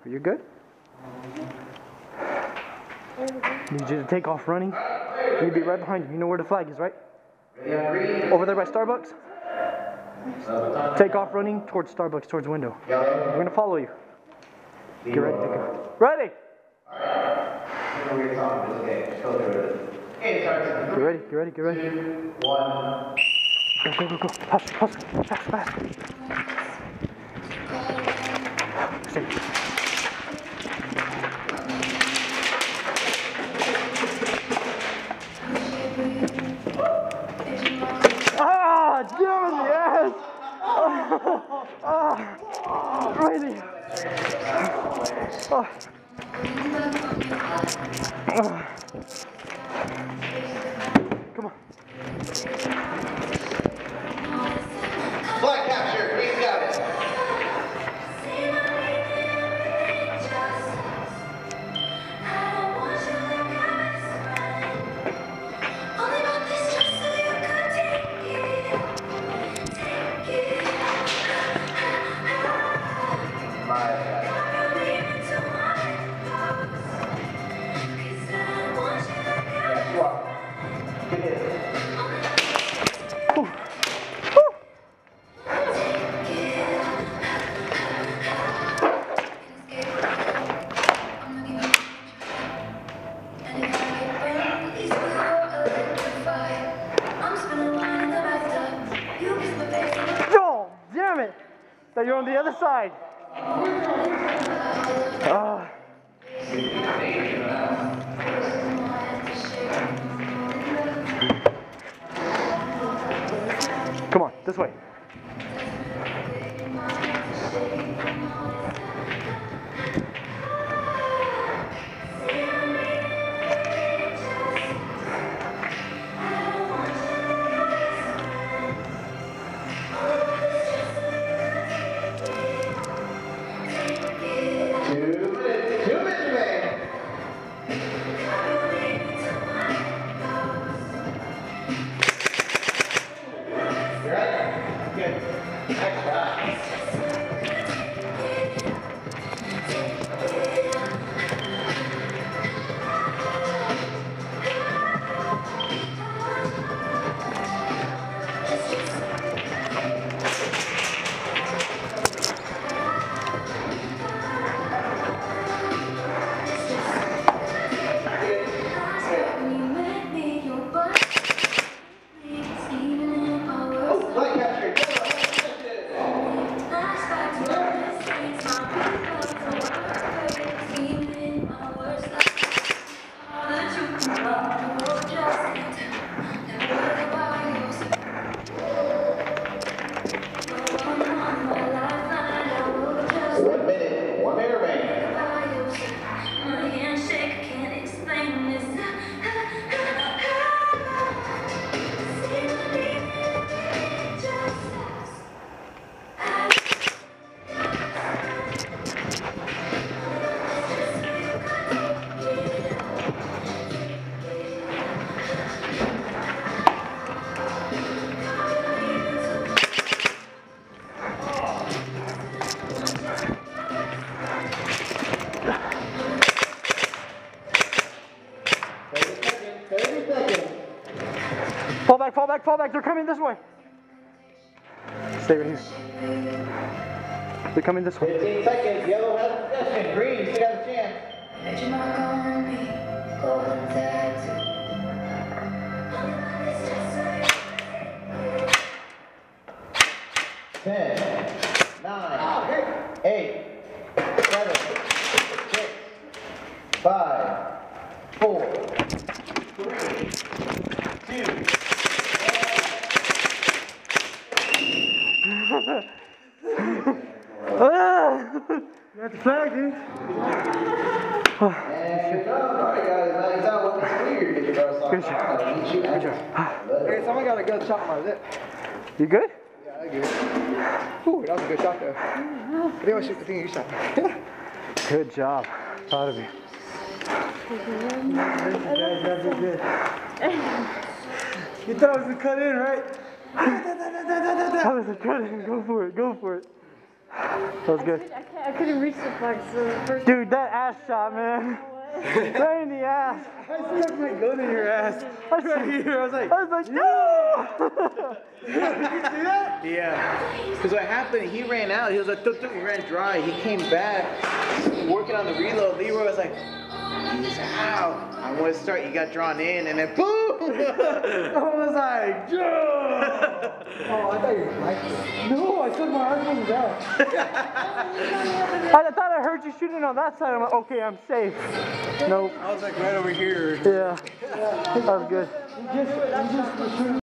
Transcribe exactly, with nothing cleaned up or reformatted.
Are you good? Need you to take off running. You need to be right behind you. You know where the flag is, right? Over there by Starbucks. Take off running towards Starbucks, towards the window. We're gonna follow you. Get ready to go. Ready! Get ready, get ready, get ready. One. Go, go, go, go. Hustle, hustle. Fast, fast. Stay. Ah, damn it, yes! Oh, oh, ready. Oh. Oh. Come on. Flag capture, he's got it. That you're on the other side. Oh. Come on, this way. Fall back, fall back, fall back. They're coming this way. Stay right here. They're coming this way. fifteen seconds. Yellow has possession. Green, you still have a chance. Ten, nine, eight, seven, six, five, four, three, two, You got the flag, dude. and you're done. All right, guys. Now you know what this weird is. Good job. Good job. Hey, someone got a good shot on my lip. You good? Yeah, I good. Ooh, that was a good shot though. I think I shoot the thing you shot. Good job. Proud of you. You thought it was a cut in, right? That was a cut in. Go for it. Go for it. That was good. I, could, I, can't, I couldn't reach the flag, so the first Dude, that ass shot, man. Right in the ass. I stuck my gun in your ass. I was right here. I was like, I was like, no! Did you see that? Yeah. Because what happened, he ran out. He was like, tuk tuk, he ran dry. He came back, working on the reload. Leroy was like, he's out. I want to start. He got drawn in, and then boom! I was like, Joe! Oh, I thought you liked it. No, I took my iPhone out. I thought I heard you shooting on that side. I'm like, okay, I'm safe. Nope. I was like right over here. Yeah. That was good.